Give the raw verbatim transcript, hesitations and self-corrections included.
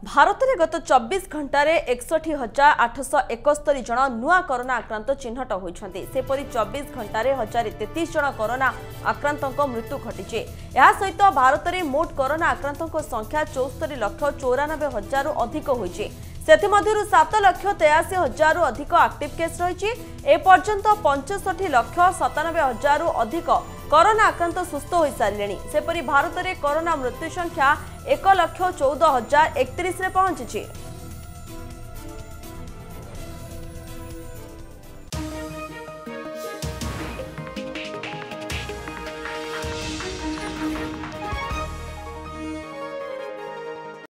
भारत में गत चौबीस घंटे एकसठी हजार आठश एकस्तरी जन नुआ कोरोना आक्रांत चिन्हट होती सेपरी चौबीस घंटे हजार तेतीस जन कोरोना आक्रांतों मृत्यु घटी। यह सहित भारत में मोट कोरोना आक्रांतों संख्या चौस्तरी लक्ष चौरानबे हजार अधिक होती से सात लक्ष तेयासी हजार अधिक आक्टिव केस रही। एपर्यंत पंचष्ठी लक्ष सतानबे हजार अधिक कोरोना आक्रांत सुस्थ हो सारे। सेपरी भारत में कोरोना मृत्यु संख्या एक लक्ष चौदह हजार एकतीस पहुंची।